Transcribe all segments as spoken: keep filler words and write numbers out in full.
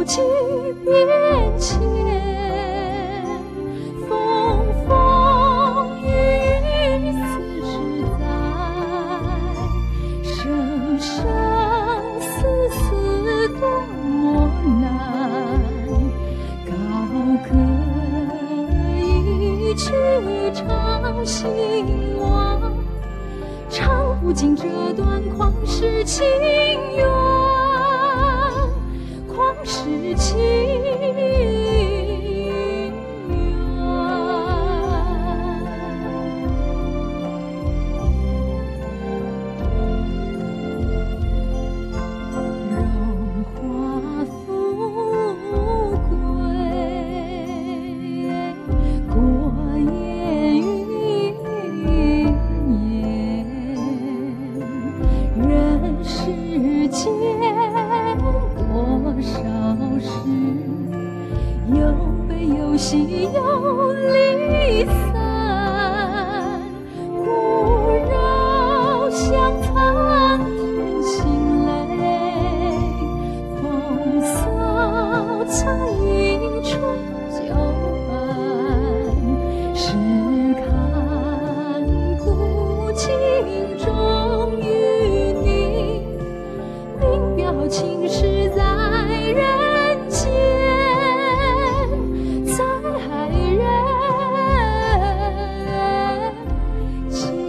际变迁，风风雨雨四十载，生生死死多么难。高歌一曲唱兴亡，唱不尽这段旷世情缘，旷世情缘。荣华富贵，过眼云烟，人世间多少事，有悲有喜有离散，故绕香残人心泪，风骚残影春旧伴，试看古今中与你，明表情事在人间，在人间。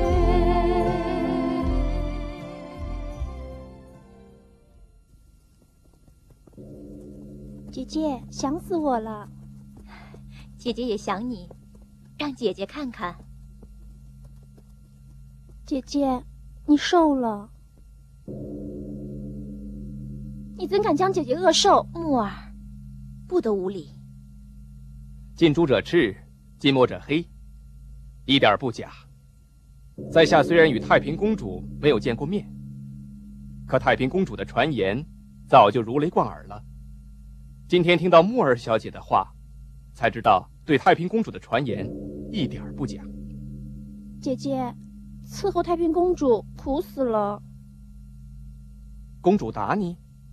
姐姐，想死我了。 姐姐也想你，让姐姐看看。 姐姐，你瘦了，你怎敢将姐姐饿瘦？ 木儿，不得无礼。 近朱者赤，近墨者黑，一点不假。在下虽然与太平公主没有见过面，可太平公主的传言早就如雷贯耳了。今天听到木儿小姐的话，才知道对太平公主的传言一点不假。 姐姐，伺候太平公主苦死了。 公主打你？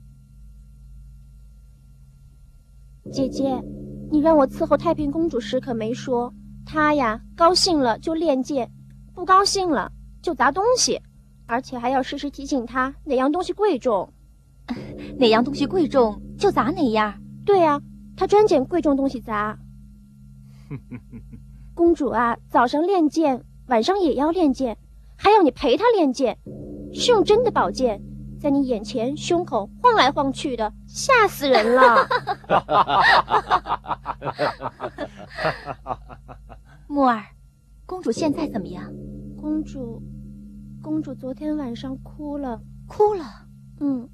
姐姐，你让我伺候太平公主时可没说，她呀高兴了就练剑，不高兴了就砸东西，而且还要时时提醒她哪样东西贵重。 哪样东西贵重就砸哪样。 对呀、啊，她专捡贵重东西砸。公主啊，早上练剑，晚上也要练剑，还要你陪她练剑，是用真的宝剑，在你眼前胸口晃来晃去的，吓死人了。 木儿，公主现在怎么样？ 公主，公主昨天晚上哭了。 哭了？ 嗯。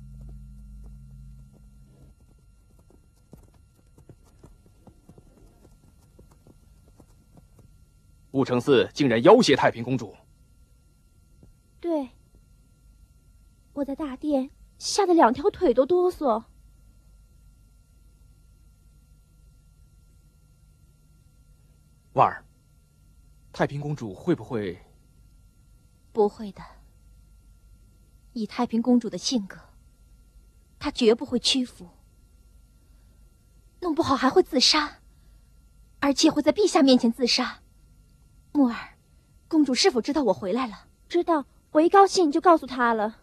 武承嗣竟然要挟太平公主。 对，我在大殿吓得两条腿都哆嗦。 婉儿，太平公主会不会？ 不会的。以太平公主的性格，她绝不会屈服，弄不好还会自杀，而且会在陛下面前自杀。木儿，公主是否知道我回来了？ 知道，我一高兴就告诉她了。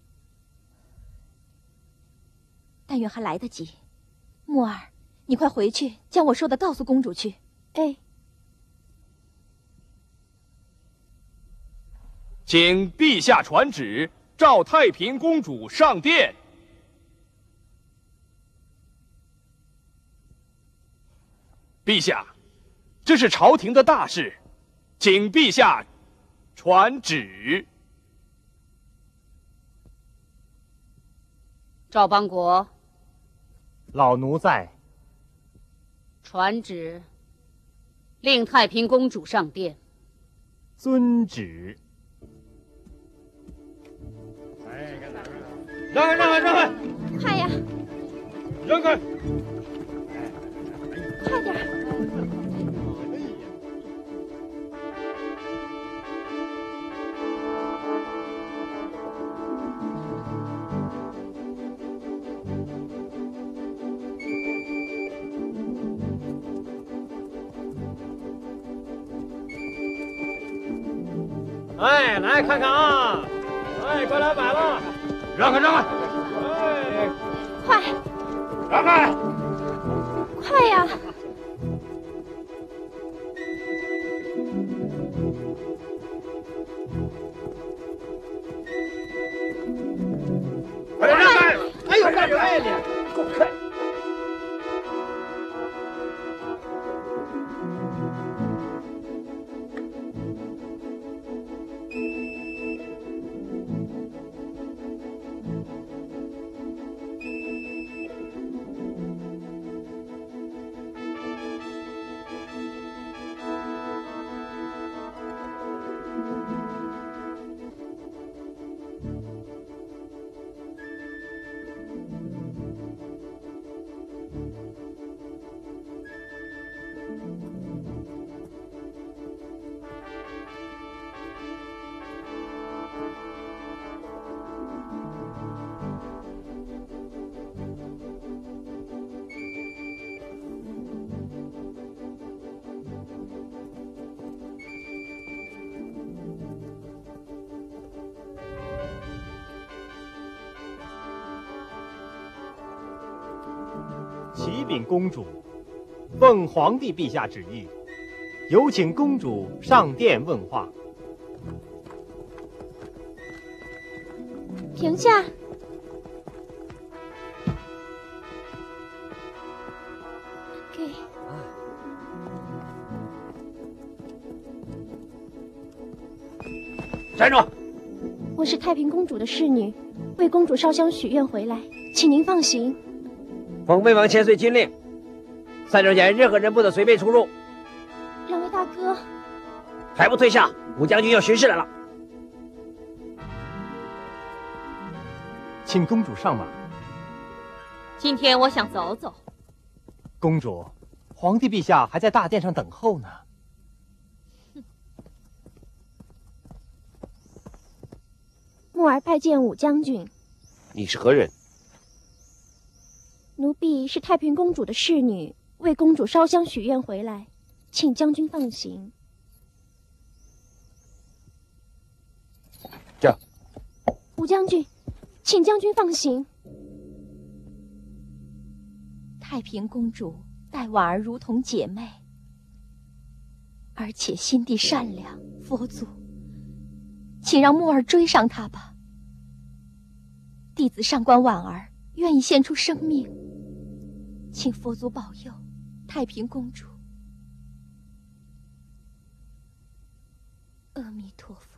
但愿还来得及。木儿，你快回去将我说的告诉公主去。 哎。 请陛下传旨，召太平公主上殿。陛下，这是朝廷的大事，请陛下传旨。 赵邦国， 老奴在。 传旨，令太平公主上殿。 遵旨。 让开，让开，让开！ 快呀！ 让开！ 快点！ 哎，来看看啊！哎，快来买了！让开，让开！哎， 快， 让开！ 快呀！ 快点让开！哎呦，干什么呀你？给我开！ 启禀公主，奉皇帝陛下旨意，有请公主上殿问话。 停下！给。 站住！ 我是太平公主的侍女，为公主烧香许愿回来，请您放行。 奉魏王千岁军令，三周前任何人不得随便出入。 两位大哥， 还不退下！武将军要巡视来了。 请公主上马。 今天我想走走。 公主，皇帝陛下还在大殿上等候呢。 木儿拜见武将军。 你是何人？ 奴婢是太平公主的侍女，为公主烧香许愿回来，请将军放行。 这， 武将军，请将军放行。 太平公主待婉儿如同姐妹，而且心地善良，佛祖，请让木儿追上她吧。弟子上官婉儿愿意献出生命，请佛祖保佑太平公主。阿弥陀佛。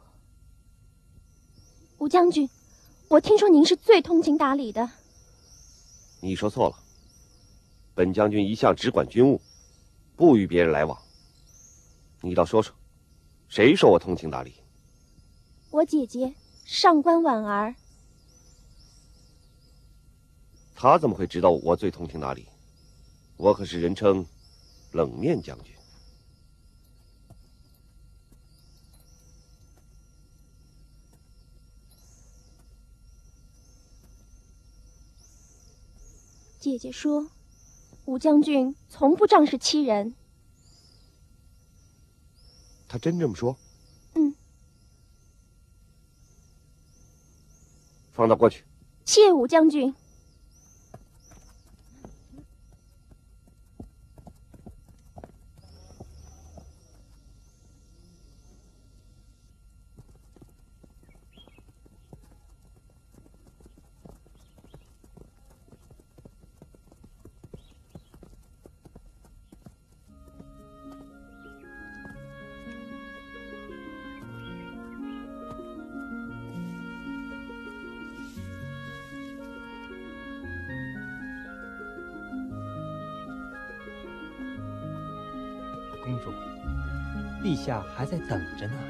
武将军，我听说您是最通情达理的。 你说错了，本将军一向只管军务，不与别人来往。你倒说说，谁说我通情达理？ 我姐姐上官婉儿。 他怎么会知道我最通情达理？我可是人称冷面将军。 姐姐说，武将军从不仗势欺人。 他真这么说？ 嗯。 放他过去。 谢武将军。 公主，陛下还在等着呢。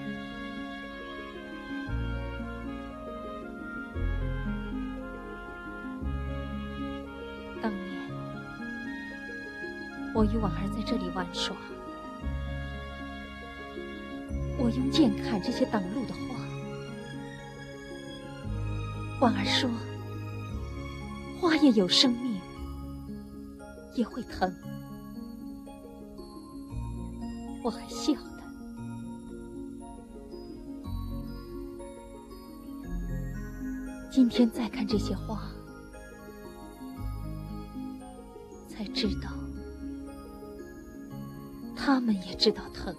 当年我与婉儿在这里玩耍，我用剑砍这些挡路的花。婉儿说，花也有生命，也会疼。我还笑的， 今天再看这些花，才知道，他们也知道疼。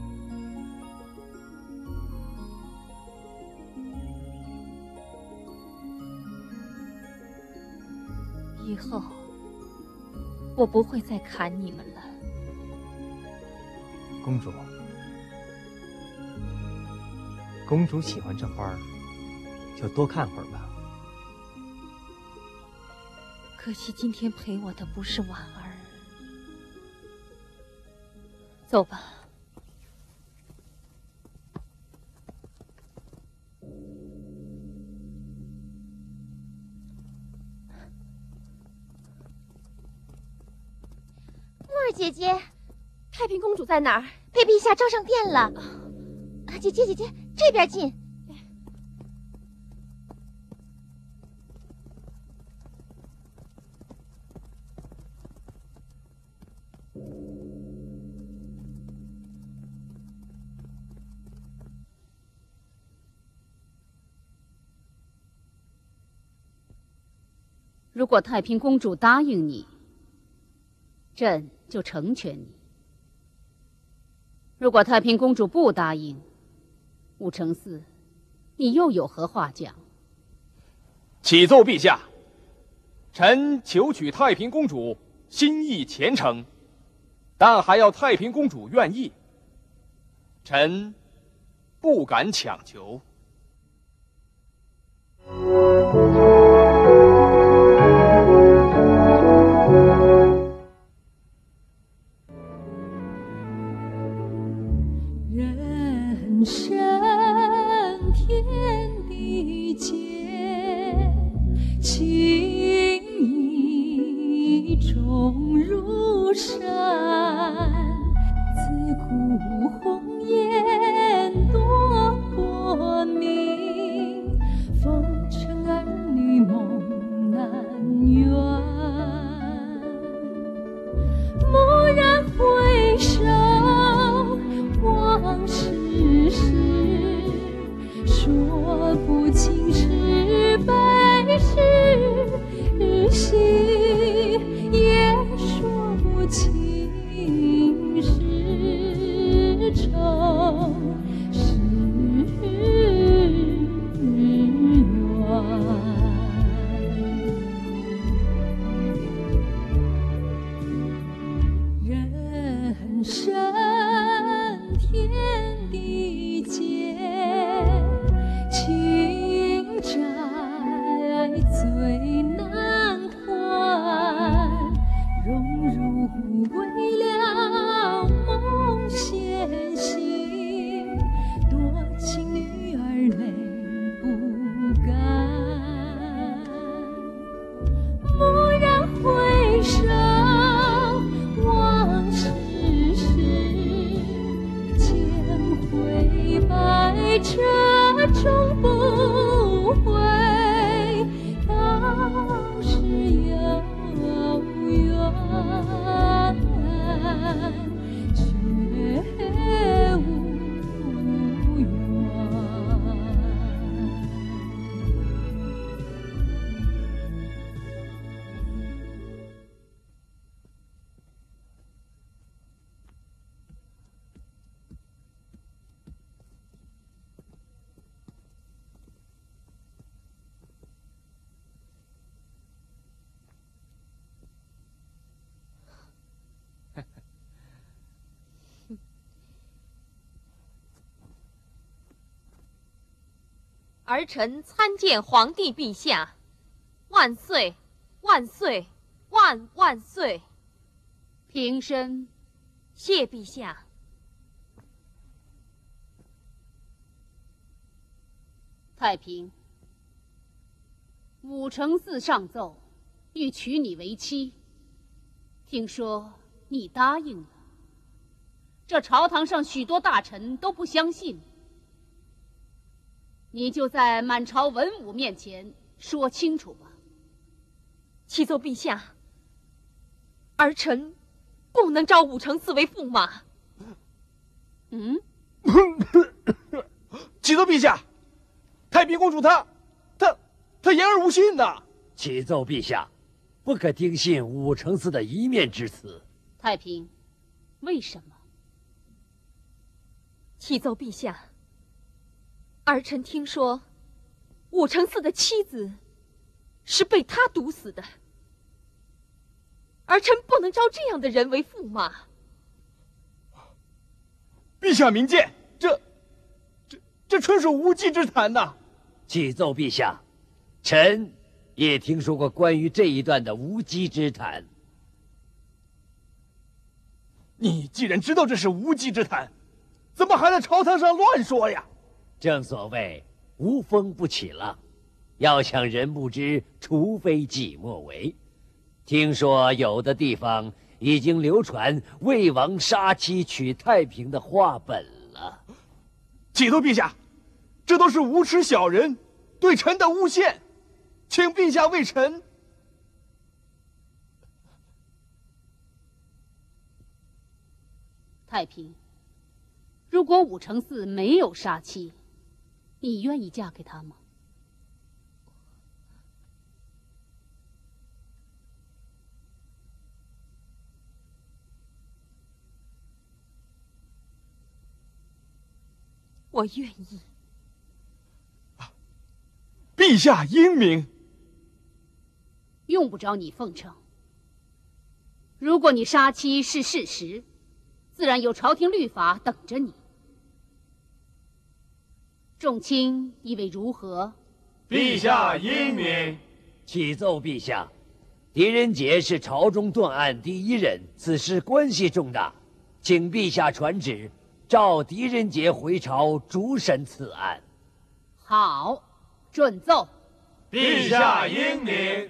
以后，我不会再砍你们了。 公主，公主喜欢这花儿，就多看会儿吧。 可惜今天陪我的不是婉儿。走吧。 木儿姐姐，太平公主在哪儿？被陛下召上殿了。啊，姐姐姐姐，这边进。 如果太平公主答应你，朕就成全你；如果太平公主不答应，武承嗣，你又有何话讲？ 启奏陛下，臣求娶太平公主，心意虔诚，但还要太平公主愿意。臣不敢强求。 人生天地间，情义重如山。自古红颜多薄命，风尘儿女梦难圆。蓦然回首，往事事，说不清是悲是喜，也说不清是愁是怨。人生天地间，情债最难还，荣辱为了梦先行，多情女儿泪不干。蓦然回首，往事回百折终不回，当时有缘，却无缘。 儿臣参见皇帝陛下，万岁，万岁，万万岁！ 平身。 谢陛下。 太平，武承嗣上奏，欲娶你为妻。听说你答应了，这朝堂上许多大臣都不相信。你就在满朝文武面前说清楚吧。 启奏陛下，儿臣不能招武承嗣为驸马。 嗯， 启奏陛下，太平公主她她他言而无信呐！ 启奏陛下，不可听信武承嗣的一面之词。 太平，为什么？ 启奏陛下，儿臣听说武承嗣的妻子是被他毒死的，儿臣不能招这样的人为驸马。 陛下明鉴，这、这、这纯属无稽之谈呐！ 启奏陛下，臣也听说过关于这一段的无稽之谈。 你既然知道这是无稽之谈，怎么还在朝堂上乱说呀？ 正所谓无风不起浪，要想人不知，除非己莫为。听说有的地方已经流传魏王杀妻娶太平的话本了。 启奏陛下，这都是无耻小人对臣的诬陷，请陛下为臣。 太平，如果武承嗣没有杀妻，你愿意嫁给他吗？ 我愿意。 陛下英明， 用不着你奉承。如果你杀妻是事实，自然有朝廷律法等着你。众卿以为如何？ 陛下英明。 启奏陛下，狄仁杰是朝中断案第一人，此事关系重大，请陛下传旨，召狄仁杰回朝主审此案。 好，准奏。 陛下英明。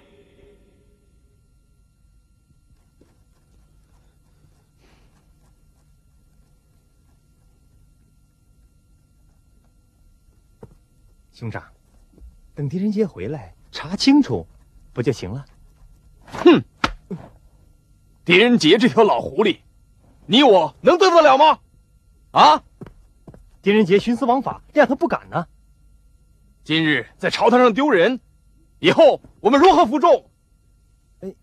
兄长，等狄仁杰回来查清楚，不就行了？ 哼！狄仁杰这条老狐狸，你我能得得了吗？啊！ 狄仁杰徇私枉法，让他不敢呢。 今日在朝堂上丢人，以后我们如何服众？ 哎，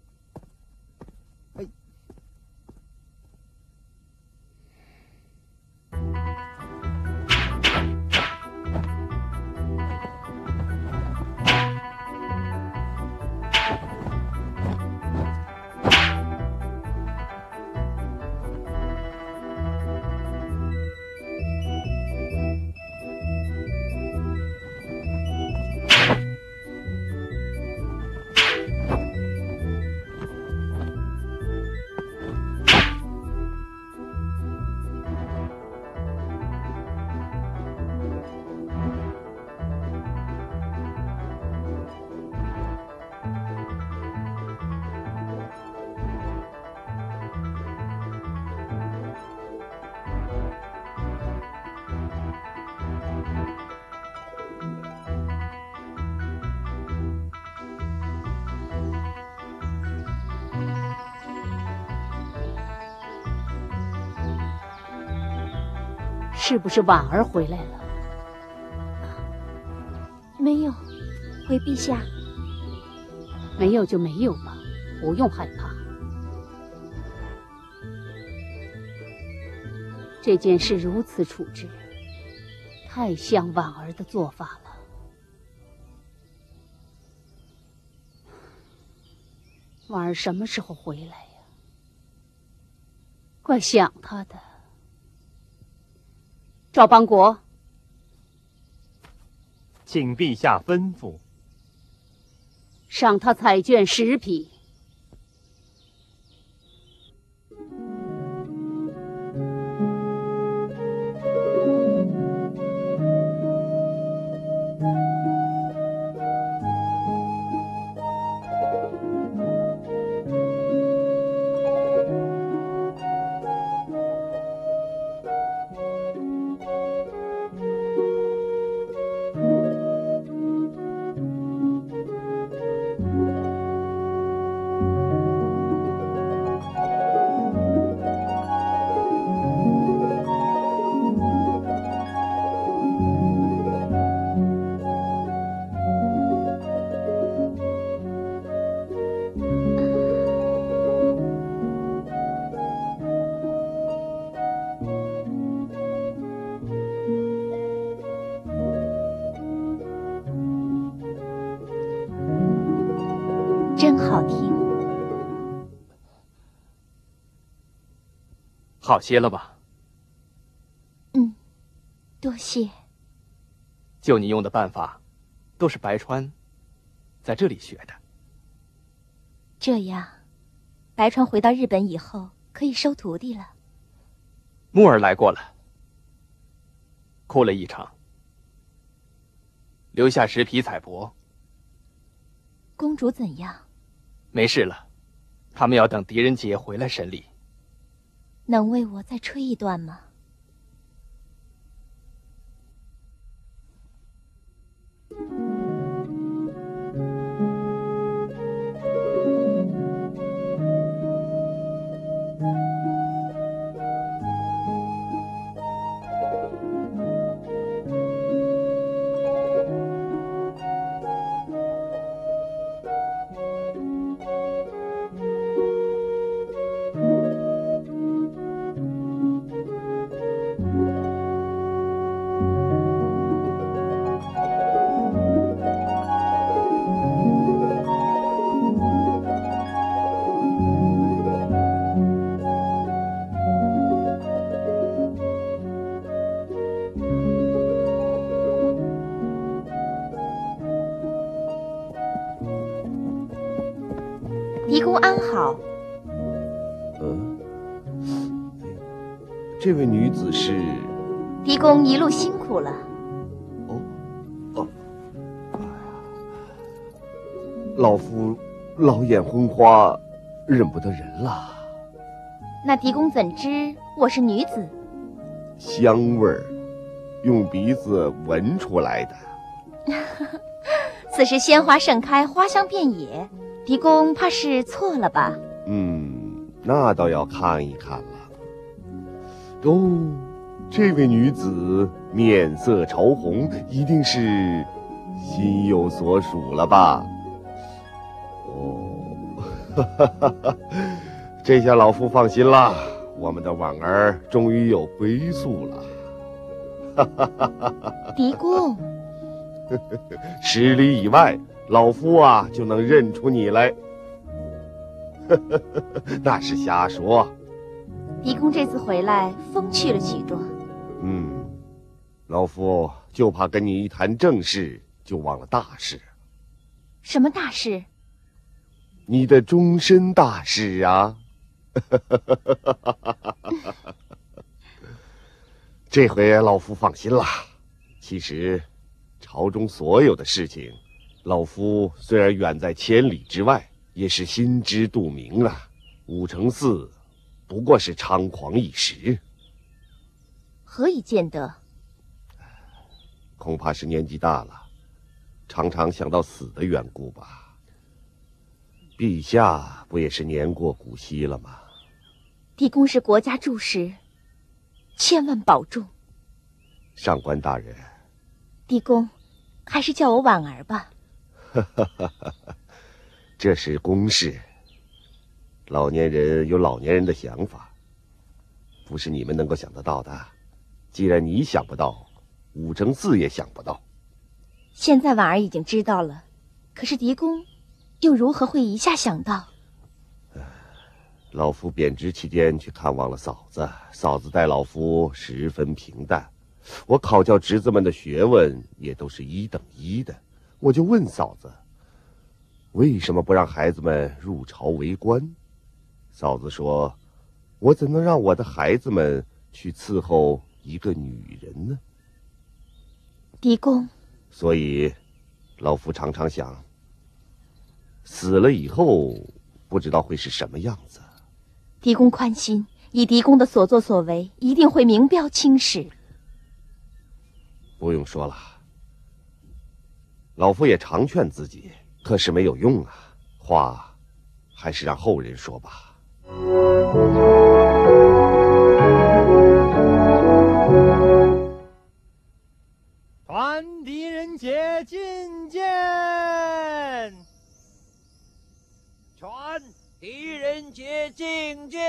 哎。 是不是婉儿回来了？ 没有，回陛下。 没有就没有吧，不用害怕。这件事如此处置，太像婉儿的做法了。婉儿什么时候回来呀？怪想她的。赵邦国， 请陛下吩咐。 赏他彩绢十匹。 真好听。 好些了吧？ 嗯，多谢。 就你用的办法，都是白川在这里学的。 这样，白川回到日本以后可以收徒弟了。 木儿来过了，哭了一场，留下十匹彩帛。 公主怎样？ 没事了，他们要等狄仁杰回来审理。 能为我再吹一段吗？狄公安好。 嗯，这位女子是？ 狄公一路辛苦了。 哦，哦，老夫老眼昏花，认不得人了。 那狄公怎知我是女子？ 香味儿，用鼻子闻出来的。 此时鲜花盛开，花香遍野。狄公怕是错了吧？ 嗯，那倒要看一看了。哦，这位女子面色潮红，一定是心有所属了吧？哦，哈哈哈哈，这下老夫放心了，我们的婉儿终于有归宿了。哈哈哈哈哈！ 狄公， 十里以外，老夫啊就能认出你来。那是瞎说。 狄公这次回来风趣了许多。 嗯，老夫就怕跟你一谈正事，就忘了大事。 什么大事？ 你的终身大事啊！这回老夫放心了。其实，朝中所有的事情，老夫虽然远在千里之外，也是心知肚明啊。武承嗣不过是猖狂一时。 何以见得？ 恐怕是年纪大了，常常想到死的缘故吧。陛下不也是年过古稀了吗？ 狄公是国家柱石，千万保重。 上官大人， 狄公，还是叫我婉儿吧。 这是公事，老年人有老年人的想法，不是你们能够想得到的。既然你想不到，武承嗣也想不到。 现在婉儿已经知道了，可是狄公又如何会一下想到？ 老夫贬职期间去看望了嫂子，嫂子待老夫十分平淡。我考教侄子们的学问也都是一等一的，我就问嫂子，为什么不让孩子们入朝为官？嫂子说，我怎能让我的孩子们去伺候一个女人呢？ 狄公， 所以老夫常常想，死了以后不知道会是什么样子。 狄公宽心，以狄公的所作所为，一定会名标青史。 不用说了，老夫也常劝自己，可是没有用啊。话还是让后人说吧。 传狄仁杰觐见。 传狄仁杰觐见。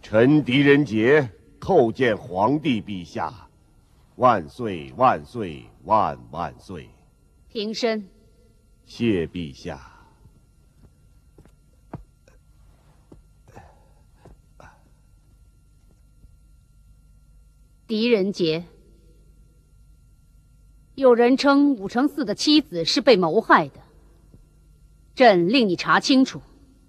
臣狄仁杰叩见皇帝陛下，万岁万岁万万岁！ 平身。 谢陛下。 狄仁杰，有人称武承嗣的妻子是被谋害的，朕令你查清楚。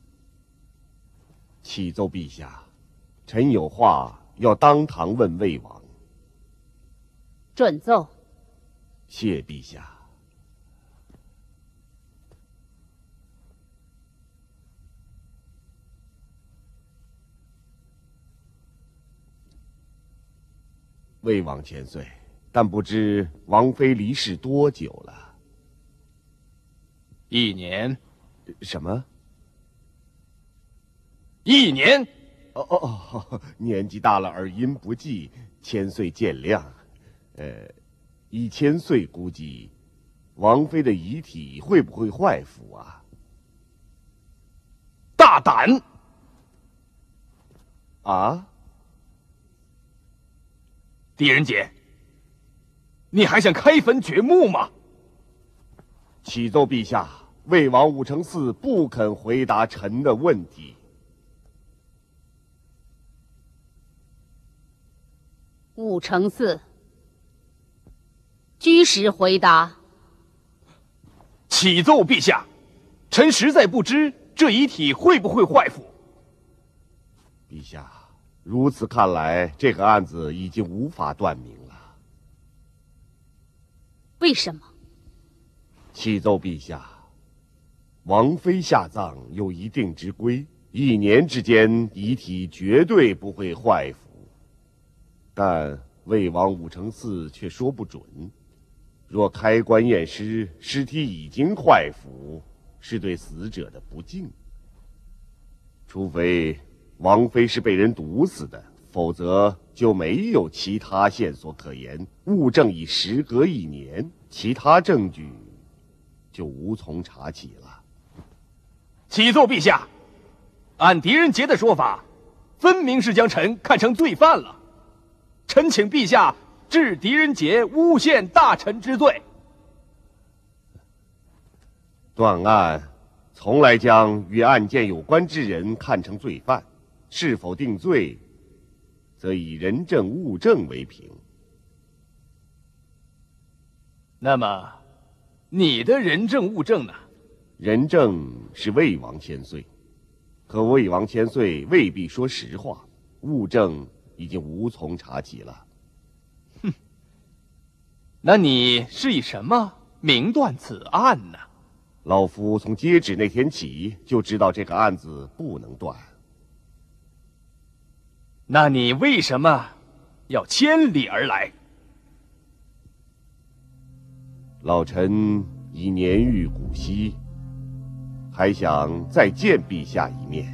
启奏陛下，臣有话要当堂问魏王。 准奏。 谢陛下。魏王千岁，但不知王妃离世多久了？ 一年。 什么？ 一年？ 哦哦哦，年纪大了，耳音不济，千岁见谅。呃，以千岁估计，王妃的遗体会不会坏腐啊？ 大胆！ 啊？ 狄仁杰，你还想开坟掘墓吗？ 启奏陛下，魏王武承嗣不肯回答臣的问题。 武承嗣，居实回答。 启奏陛下，臣实在不知这遗体会不会坏腐。 陛下。如此看来，这个案子已经无法断明了。 为什么？ 启奏陛下，王妃下葬有一定之规，一年之间遗体绝对不会坏腐。但魏王武承嗣却说不准。若开棺验尸，尸体已经坏腐，是对死者的不敬。除非王妃是被人毒死的，否则就没有其他线索可言。物证已时隔一年，其他证据就无从查起了。 启奏陛下，按狄仁杰的说法，分明是将臣看成罪犯了。臣请陛下治狄仁杰诬陷大臣之罪。 断案从来将与案件有关之人看成罪犯。是否定罪，则以人证物证为凭。 那么，你的人证物证呢？ 人证是魏王千岁，可魏王千岁未必说实话，物证已经无从查起了。 哼，那你是以什么明断此案呢？ 老夫从接旨那天起就知道这个案子不能断。 那你为什么要千里而来？ 老臣已年逾古稀，还想再见陛下一面。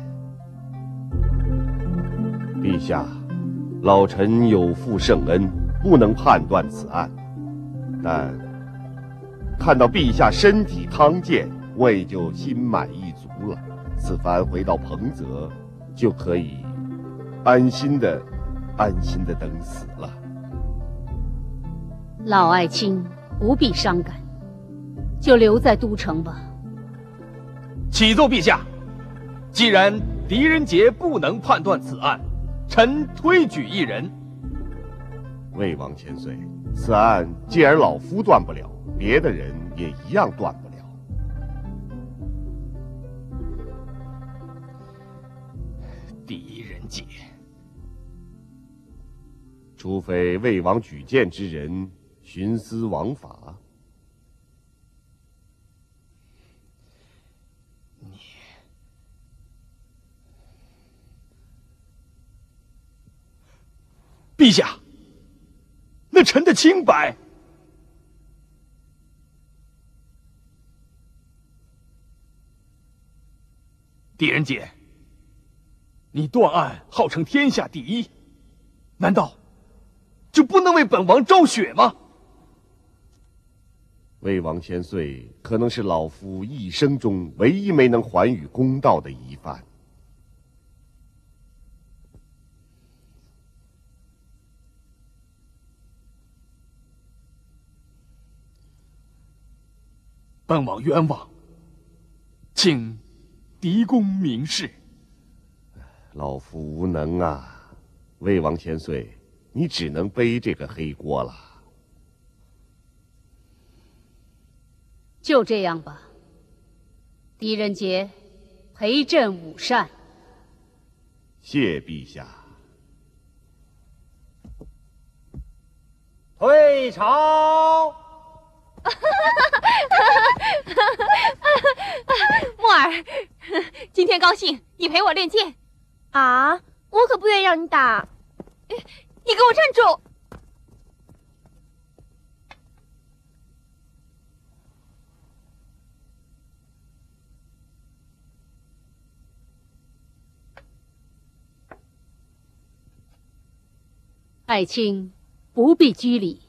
陛下，老臣有负圣恩，不能判断此案，但看到陛下身体康健，我也就心满意足了。此番回到彭泽，就可以安心的、安心的等死了。 老爱卿不必伤感，就留在都城吧。 启奏陛下，既然狄仁杰不能判断此案，臣推举一人。 魏王千岁，此案既然老夫断不了，别的人也一样断不了。 狄仁杰。 除非魏王举荐之人徇私枉法。 你，陛下，那臣的清白。狄仁杰，你断案号称天下第一，难道就不能为本王昭雪吗？ 魏王千岁可能是老夫一生中唯一没能还予公道的疑犯。 本王冤枉，请狄公明示。 老夫无能啊，魏王千岁，你只能背这个黑锅了。 就这样吧，狄仁杰陪朕午膳。 谢陛下。 退朝。 木儿，今天高兴，你陪我练剑啊！我可不愿意让你打， 你给我站住！ 爱卿不必拘礼。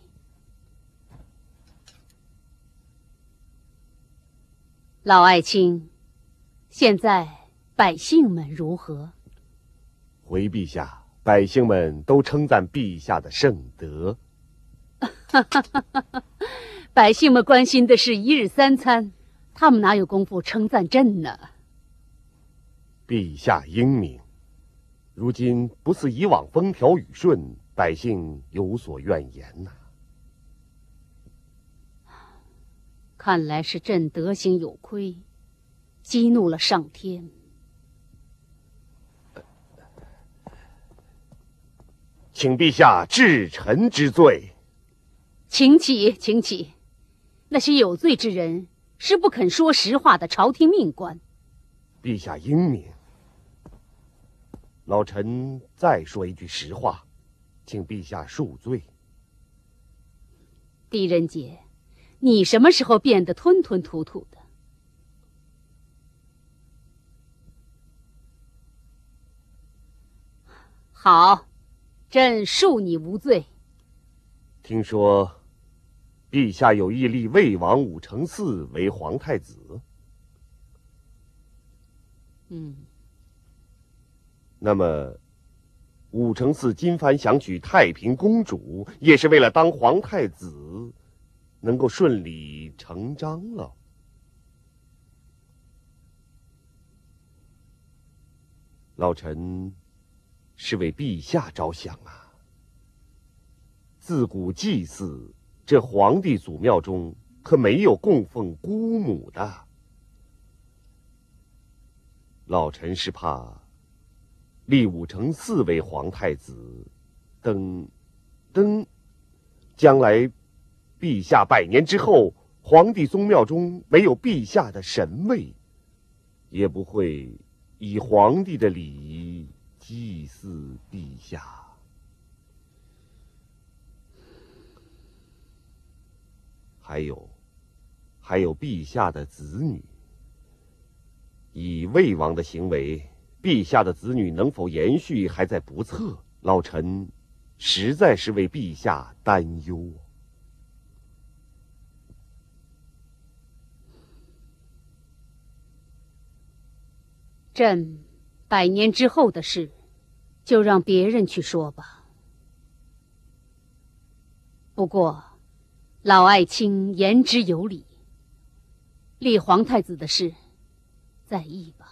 老爱卿，现在百姓们如何？ 回陛下，百姓们都称赞陛下的圣德。 百姓们关心的是一日三餐，他们哪有功夫称赞朕呢？ 陛下英明，如今不似以往风调雨顺，百姓有所怨言呐、 啊。看来是朕德行有亏，激怒了上天。 请陛下治臣之罪。 请起，请起。那些有罪之人是不肯说实话的朝廷命官。 陛下英明，老臣再说一句实话，请陛下恕罪。 狄仁杰，你什么时候变得吞吞吐吐的？好，朕恕你无罪。 听说，陛下有意立魏王武承嗣为皇太子。 嗯。 那么，武承嗣今番想娶太平公主，也是为了当皇太子，能够顺理成章了。老臣是为陛下着想啊。自古祭祀，这皇帝祖庙中可没有供奉姑母的。老臣是怕立武承嗣为皇太子，等等将来陛下百年之后，皇帝宗庙中没有陛下的神位，也不会以皇帝的礼仪祭祀陛下。还有，还有陛下的子女。以魏王的行为，陛下的子女能否延续还在不测。老臣实在是为陛下担忧。 朕百年之后的事，就让别人去说吧。不过，老爱卿言之有理，立皇太子的事，在议吧。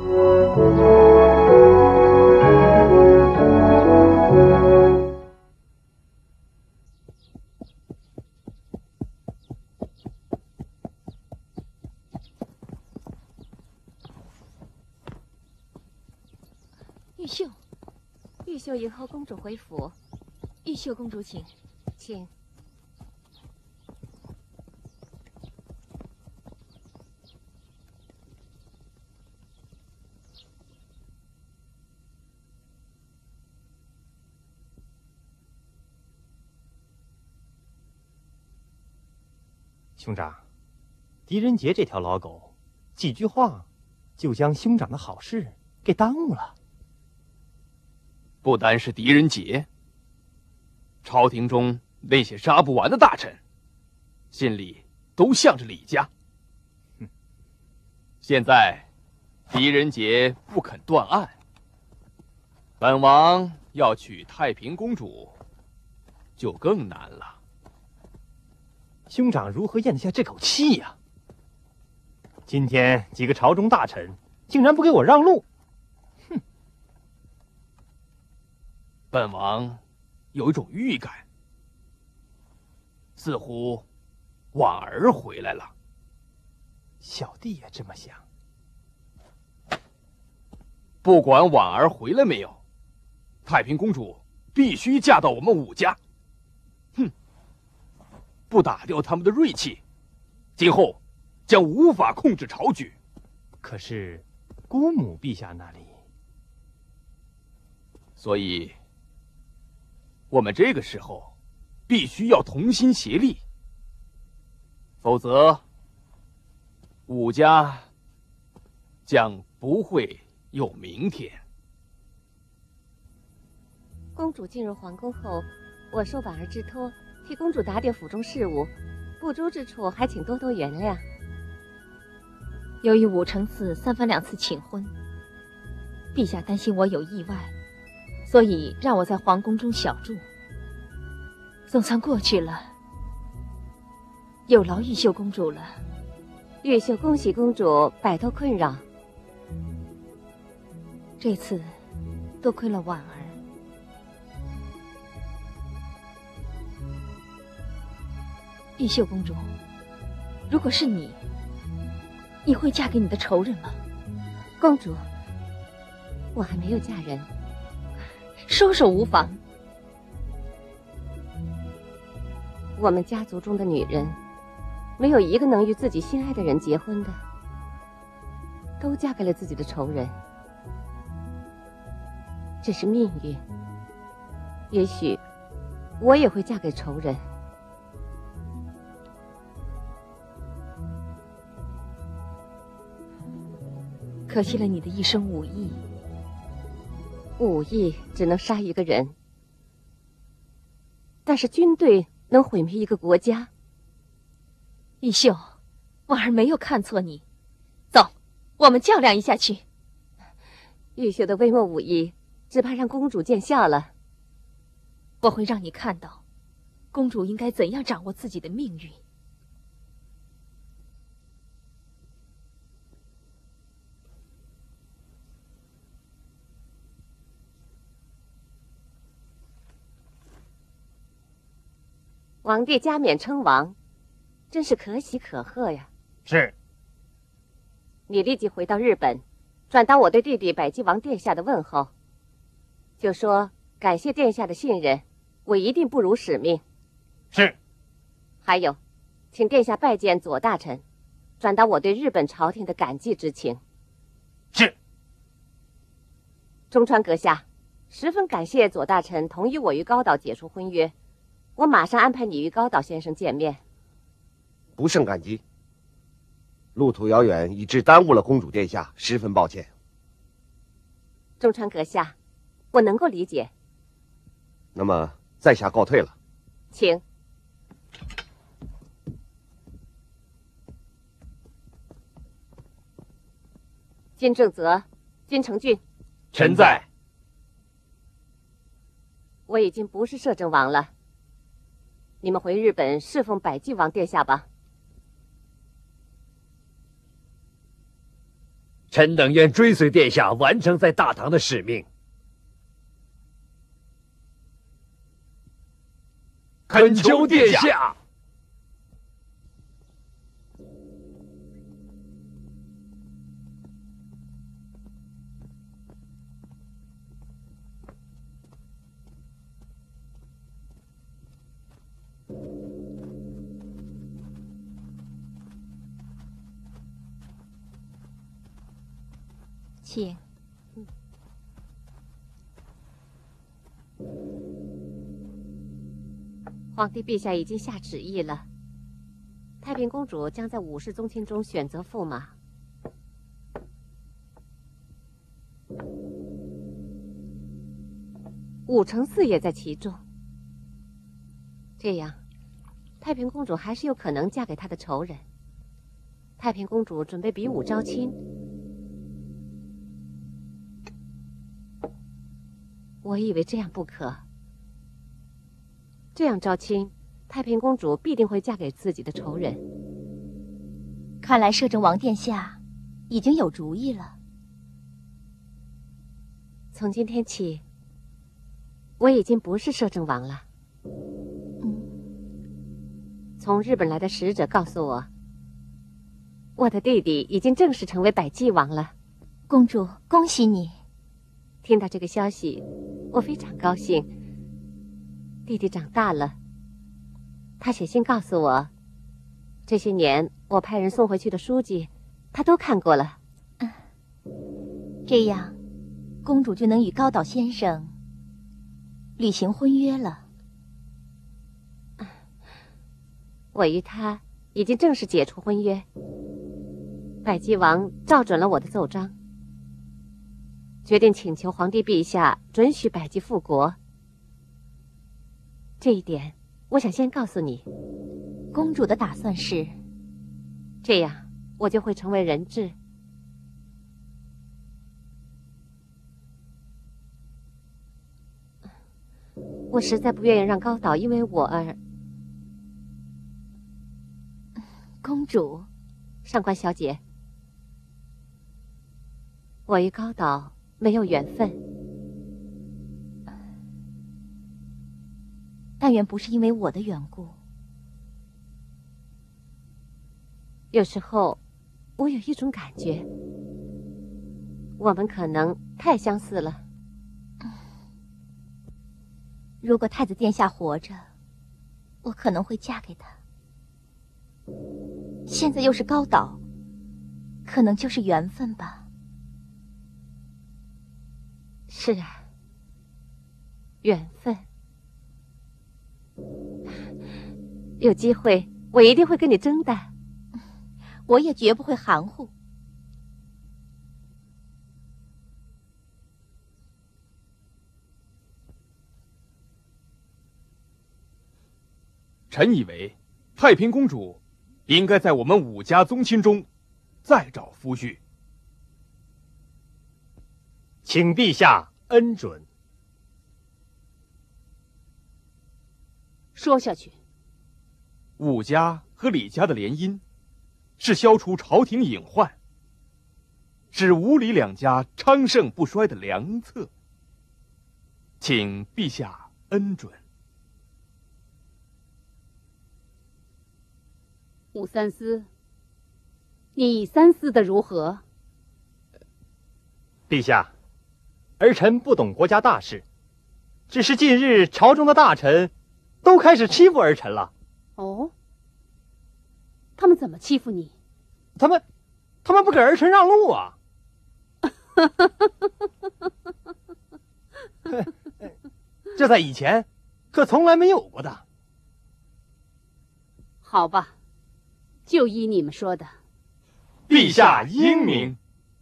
玉秀，玉秀迎候公主回府。玉秀公主，请，请。 兄长，狄仁杰这条老狗，几句话就将兄长的好事给耽误了。 不单是狄仁杰，朝廷中那些杀不完的大臣，心里都向着李家。哼！现在狄仁杰不肯断案，本王要娶太平公主，就更难了。 兄长如何咽得下这口气呀、啊？ 今天几个朝中大臣竟然不给我让路，哼！ 本王有一种预感，似乎婉儿回来了。 小弟也这么想。 不管婉儿回来没有，太平公主必须嫁到我们武家。哼！不打掉他们的锐气，今后将无法控制朝局。 可是，姑母陛下那里…… 所以，我们这个时候必须要同心协力，否则武家将不会有明天。 公主进入皇宫后，我受婉儿之托，替公主打点府中事务，不周之处还请多多原谅。 由于武承嗣三番两次请婚，陛下担心我有意外，所以让我在皇宫中小住。总算过去了，有劳玉秀公主了。 玉秀恭喜公主摆脱困扰。 这次多亏了婉儿。玉秀公主，如果是你，你会嫁给你的仇人吗？ 公主，我还没有嫁人。 说说无妨。 我们家族中的女人，没有一个能与自己心爱的人结婚的，都嫁给了自己的仇人。这是命运。也许我也会嫁给仇人。 可惜了你的一身武艺。 武艺只能杀一个人，但是军队能毁灭一个国家。 玉秀，婉儿没有看错你。走，我们较量一下去。 玉秀的微末武艺，只怕让公主见笑了。 我会让你看到，公主应该怎样掌握自己的命运。 王帝加冕称王，真是可喜可贺呀！ 是。 你立即回到日本，转达我对弟弟百济王殿下的问候，就说感谢殿下的信任，我一定不辱使命。 是。 还有，请殿下拜见左大臣，转达我对日本朝廷的感激之情。 是。 中川阁下，十分感谢左大臣同意我与高岛解除婚约。我马上安排你与高岛先生见面。 不胜感激。路途遥远，以致耽误了公主殿下，十分抱歉。 中川阁下，我能够理解。 那么在下告退了。 请。金正泽、金承俊， 臣在。 我已经不是摄政王了。你们回日本侍奉百济王殿下吧。 臣等愿追随殿下，完成在大唐的使命。恳求殿下。 请。 皇帝陛下已经下旨意了，太平公主将在武氏宗亲中选择驸马。武承嗣也在其中。这样，太平公主还是有可能嫁给他的仇人。太平公主准备比武招亲。我以为这样不可。这样招亲，太平公主必定会嫁给自己的仇人。 看来摄政王殿下已经有主意了。 从今天起，我已经不是摄政王了。 嗯， 从日本来的使者告诉我，我的弟弟已经正式成为百济王了。 公主，恭喜你！ 听到这个消息，我非常高兴。弟弟长大了，他写信告诉我，这些年我派人送回去的书籍，他都看过了。 嗯，这样，公主就能与高岛先生履行婚约了。 我与他已经正式解除婚约，百济王照准了我的奏章，决定请求皇帝陛下准许百济复国。这一点，我想先告诉你。 公主的打算是， 这样我就会成为人质。我实在不愿意让高岛因为我而…… 公主， 上官小姐，我与高岛没有缘分。 但愿不是因为我的缘故。 有时候，我有一种感觉，我们可能太相似了。 如果太子殿下活着，我可能会嫁给他。现在又是高岛，可能就是缘分吧。 是啊，缘分。有机会，我一定会跟你争的。 我也绝不会含糊。 臣以为，太平公主应该在我们武家宗亲中再找夫婿。 请陛下恩准。 说下去。 武家和李家的联姻，是消除朝廷隐患，使武李两家昌盛不衰的良策。请陛下恩准。 武三思，你三思的如何？ 陛下，儿臣不懂国家大事，只是近日朝中的大臣都开始欺负儿臣了。 哦，他们怎么欺负你？ 他们，他们不给儿臣让路啊！这在以前可从来没有过的。 好吧，就依你们说的。 陛下英明。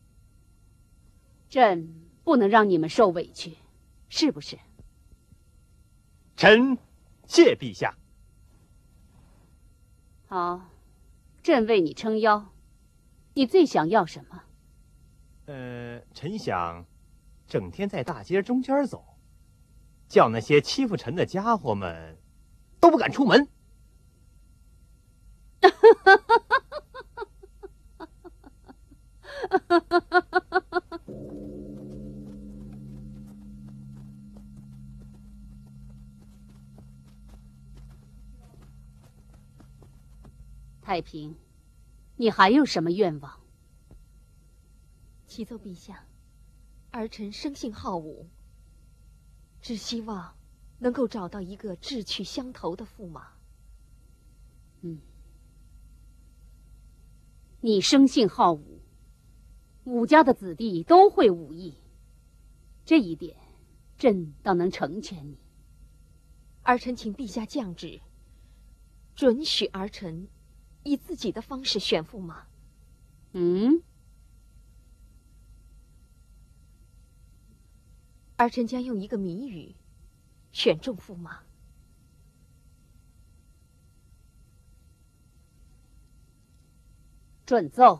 朕不能让你们受委屈，是不是？ 臣谢陛下。 好，朕为你撑腰。你最想要什么？ 呃，臣想整天在大街中间走，叫那些欺负臣的家伙们都不敢出门。 太平，你还有什么愿望？ 启奏陛下，儿臣生性好武，只希望能够找到一个志趣相投的驸马。 嗯，你生性好武，武家的子弟都会武艺，这一点，朕倒能成全你。 儿臣请陛下降旨，准许儿臣以自己的方式选驸马。 嗯， 儿臣将用一个谜语选中驸马。 准奏。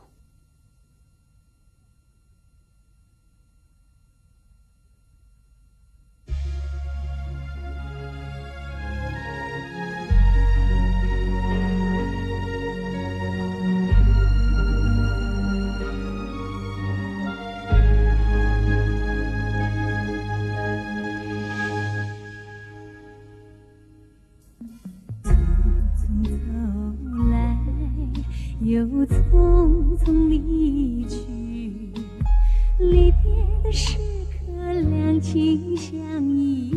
又匆匆离去，离别的时刻两情相依，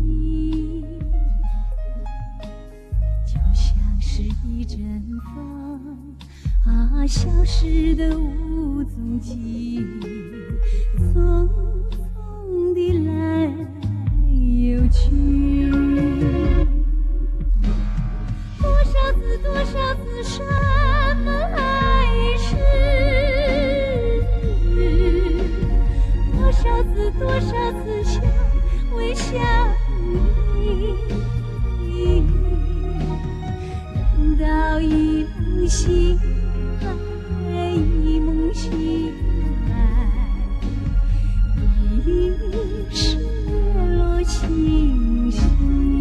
就像是一阵风啊，消失的无踪迹，匆匆地来又去。多少次，多少次，什么爱是？多少次，多少次相偎相依，等到一梦醒来，一梦醒来，已是月落星稀。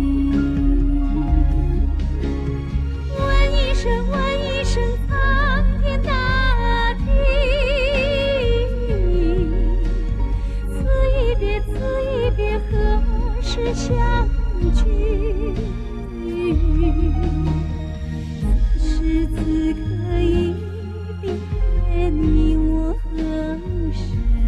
问一声，问一声，苍天大地，此一别，此一别，何时相聚？此时此刻一别，你我何时？